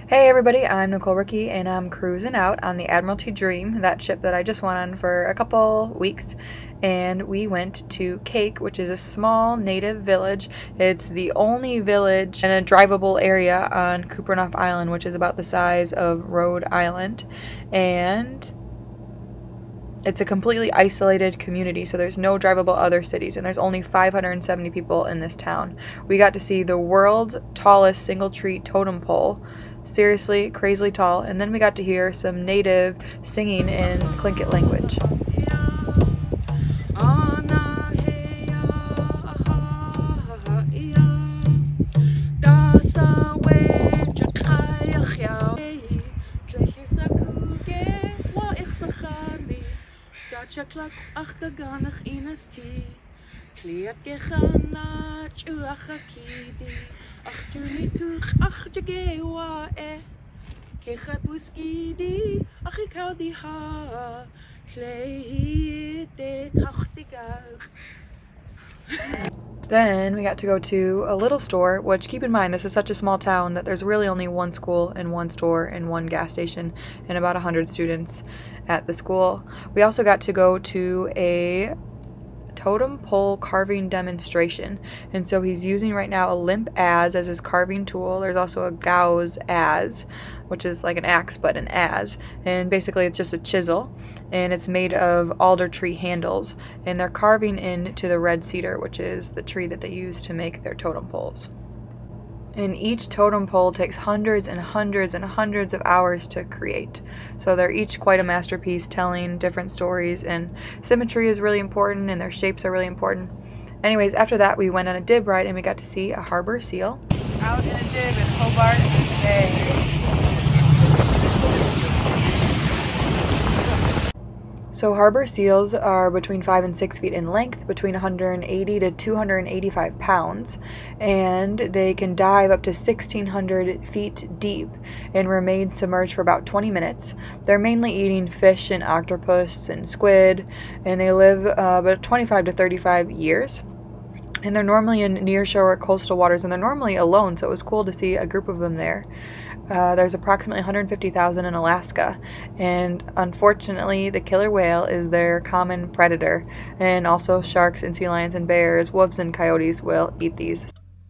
Hey everybody, I'm Nicole Ricci and I'm cruising out on the Admiralty Dream, that ship that I just went on for a couple weeks, and we went to Kake, which is a small native village. It's the only village in a drivable area on Kupreanof Island, which is about the size of Rhode Island, and it's a completely isolated community, so there's no drivable other cities, and there's only 570 people in this town. We got to see the world's tallest single tree totem pole. Seriously, crazily tall, and then we got to hear some native singing in Tlingit language. Then we got to go to a little store, which, keep in mind, this is such a small town that there's really only one school and one store and one gas station and about 100 students at the school. We also got to go to a totem pole carving demonstration, and so he's using right now a limp as his carving tool. There's also a gauze as, which is like an axe but an as, and basically it's just a chisel, and it's made of alder tree handles, and they're carving into the red cedar, which is the tree that they use to make their totem poles. And each totem pole takes hundreds and hundreds and hundreds of hours to create. So they're each quite a masterpiece, telling different stories, and symmetry is really important and their shapes are really important. Anyways, after that we went on a dib ride and we got to see a harbor seal. Out in a dib in Hobart Bay. So harbor seals are between 5 and 6 feet in length, between 180 to 285 pounds, and they can dive up to 1,600 feet deep and remain submerged for about 20 minutes. They're mainly eating fish and octopus and squid, and they live about 25 to 35 years. And they're normally in nearshore coastal waters, and they're normally alone, so it was cool to see a group of them there. There's approximately 150,000 in Alaska, and unfortunately the killer whale is their common predator, and also sharks and sea lions and bears, wolves and coyotes will eat these.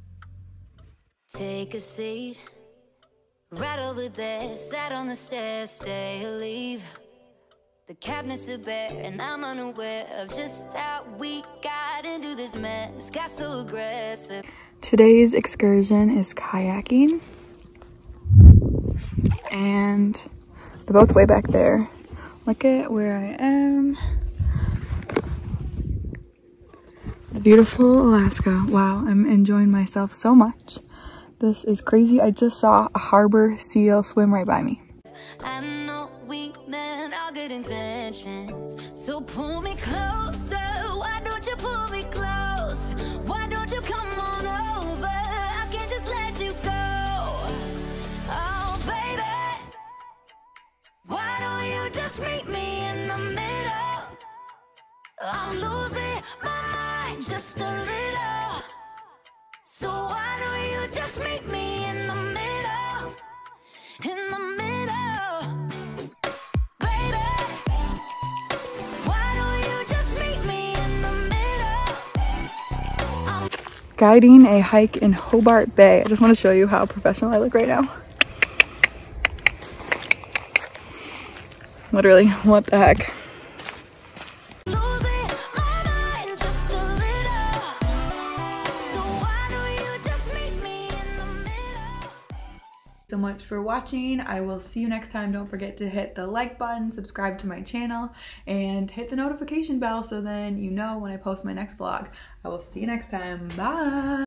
Take a seat right over there, sat on the stairs, stay or leave. The cabinets are bare and I'm unaware of just how we got into this mess, got so aggressive. Today's excursion is kayaking, and the boat's way back there. Look at where I am. The beautiful Alaska. Wow, I'm enjoying myself so much. This is crazy. I just saw a harbor seal swim right by me. I know we meant all good intentions, so pull me closer. Why don't you pull me close? Why don't you come on over? I can't just let you go. Oh baby, why don't you just meet me in the middle? I'm losing my mind just a little, so why don't you just meet me in the middle? In the middle. Guiding a hike in Hobart Bay. I just want to show you how professional I look right now. Literally, what the heck? So much for watching. I will see you next time. Don't forget to hit the like button, subscribe to my channel, and hit the notification bell so then you know when I post my next vlog. I will see you next time. Bye!